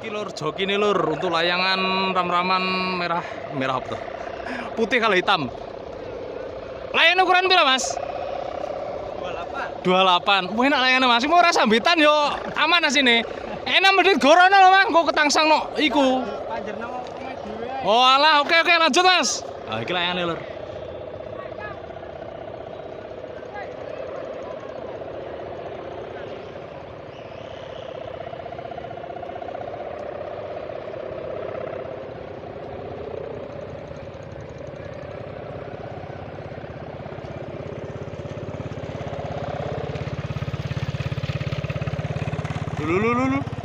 joki nih lur untuk layangan ram-raman merah apa tuh? Putih kalau hitam. Layangan ukuran berapa mas? 28. 28. Wah enak layangan mas. Mau rasa sambitan yo aman as ini. Enak medit gorono loh mas. Kok ketangsang no iku. Oh alah oke lanjut mas. Ah iki layangan lur. Lulu